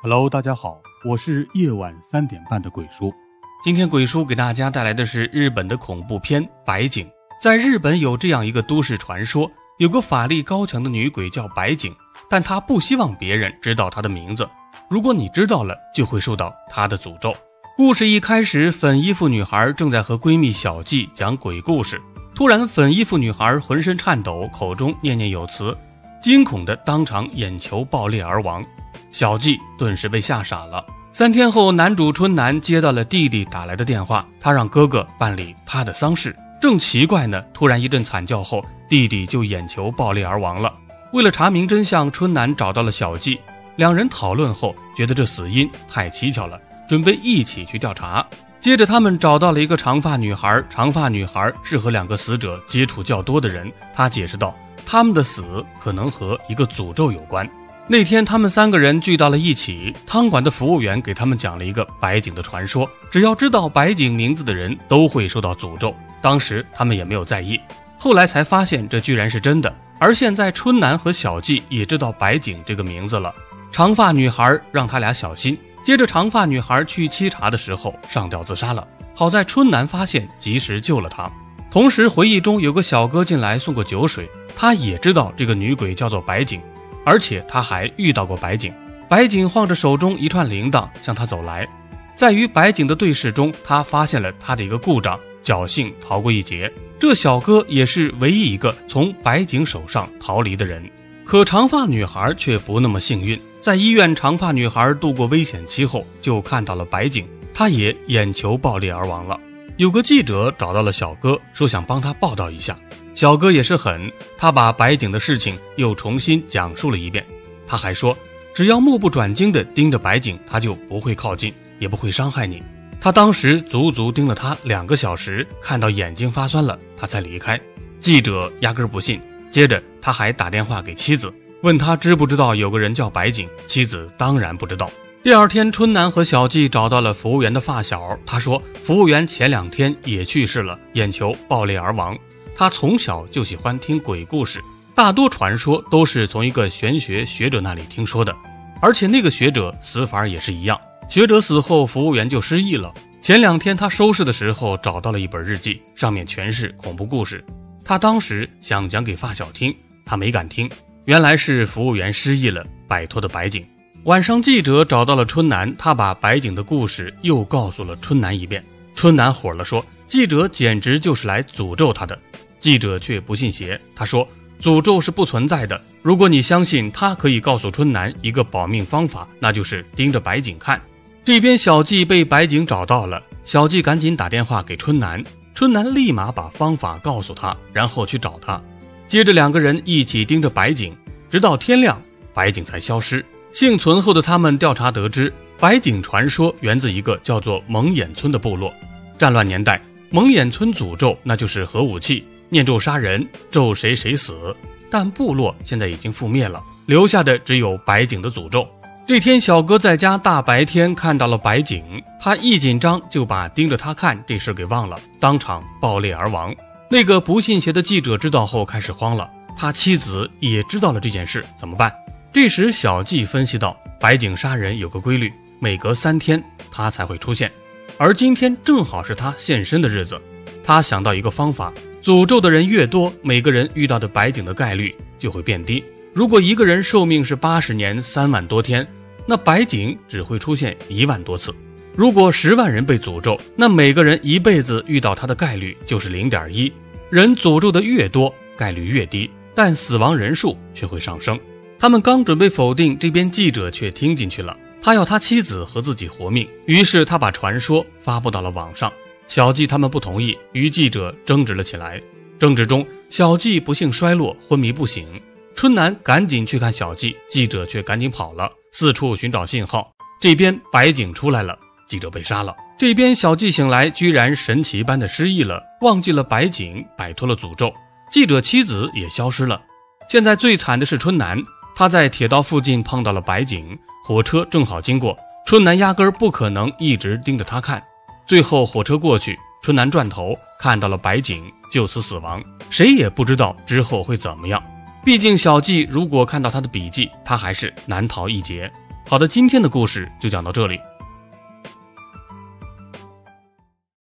Hello， 大家好，我是夜晚3点半的鬼叔。 今天鬼叔给大家带来的是日本的恐怖片《白井》。在日本有这样一个都市传说，有个法力高强的女鬼叫白井，但她不希望别人知道她的名字，如果你知道了，就会受到她的诅咒。故事一开始，粉衣服女孩正在和闺蜜小纪讲鬼故事，突然粉衣服女孩浑身颤抖，口中念念有词，惊恐的当场眼球爆裂而亡。小纪顿时被吓傻了。3天后，男主春男接到了弟弟打来的电话，他让哥哥办理他的丧事。正奇怪呢，突然一阵惨叫后，弟弟就眼球爆裂而亡了。为了查明真相，春男找到了小纪，两人讨论后觉得这死因太蹊跷了，准备一起去调查。接着他们找到了一个长发女孩，长发女孩是和2个死者接触较多的人。她解释道，他们的死可能和一个诅咒有关。那天他们3个人聚到了一起，汤馆的服务员给他们讲了一个白井的传说，只要知道白井名字的人都会受到诅咒。当时他们也没有在意，后来才发现这居然是真的。而现在春男和小纪也知道白井这个名字了。长发女孩让他俩小心，接着长发女孩去沏茶的时候上吊自杀了，好在春男发现及时救了她。同时回忆中有个小哥进来送过酒水，他也知道这个女鬼叫做白井，而且他还遇到过白井。白井晃着手中一串铃铛向他走来，在与白井的对视中，他发现了他的一个故障，侥幸逃过一劫。这小哥也是唯一一个从白井手上逃离的人。可长发女孩却不那么幸运，在医院，长发女孩度过危险期后就看到了白井，她也眼球爆裂而亡了。有个记者找到了小哥，说想帮他报道一下。小哥也是狠，他把白井的事情又重新讲述了一遍。他还说，只要目不转睛地盯着白井，他就不会靠近，也不会伤害你。他当时足足盯了他2个小时，看到眼睛发酸了，他才离开。记者压根不信，接着他还打电话给妻子，问他知不知道有个人叫白井，妻子当然不知道。第2天，春男和小纪找到了服务员的发小，他说服务员前2天也去世了，眼球爆裂而亡。他从小就喜欢听鬼故事，大多传说都是从一个玄学学者那里听说的，而且那个学者死法也是一样。学者死后，服务员就失忆了。前2天他收拾的时候找到了一本日记，上面全是恐怖故事。他当时想讲给发小听，他没敢听，原来是服务员失忆了，摆脱的白井。晚上记者找到了春男，他把白井的故事又告诉了春男一遍。春男火了，说记者简直就是来诅咒他的。记者却不信邪，他说诅咒是不存在的，如果你相信他可以告诉春男一个保命方法，那就是盯着白井看。这边小纪被白井找到了，小纪赶紧打电话给春男，春男立马把方法告诉他，然后去找他。接着2个人一起盯着白井，直到天亮，白井才消失。幸存后的他们调查得知，白井传说源自一个叫做蒙眼村的部落。战乱年代，蒙眼村诅咒那就是核武器，念咒杀人，咒谁谁死。但部落现在已经覆灭了，留下的只有白井的诅咒。这天小哥在家大白天看到了白井，他一紧张就把盯着他看这事给忘了，当场爆裂而亡。那个不信邪的记者知道后开始慌了，他妻子也知道了这件事，怎么办？这时小纪分析到，白井杀人有个规律，每隔3天他才会出现，而今天正好是他现身的日子。他想到一个方法，诅咒的人越多，每个人遇到的白井的概率就会变低。如果一个人寿命是80年3万多天，那白井只会出现1万多次。如果10万人被诅咒，那每个人一辈子遇到他的概率就是 0.1。 人诅咒的越多，概率越低，但死亡人数却会上升。他们刚准备否定，这边记者却听进去了，他要他妻子和自己活命，于是他把传说发布到了网上。小纪他们不同意，与记者争执了起来。争执中，小纪不幸衰落，昏迷不醒。春男赶紧去看小纪，记者却赶紧跑了，四处寻找信号。这边白井出来了，记者被杀了。这边小纪醒来，居然神奇般的失忆了，忘记了白井，摆脱了诅咒。记者妻子也消失了。现在最惨的是春男，他在铁道附近碰到了白井，火车正好经过，春男压根不可能一直盯着他看。最后火车过去，春男转头看到了白井，就此死亡。谁也不知道之后会怎么样，毕竟小纪如果看到他的笔记，他还是难逃一劫。 好的，今天的故事就讲到这里，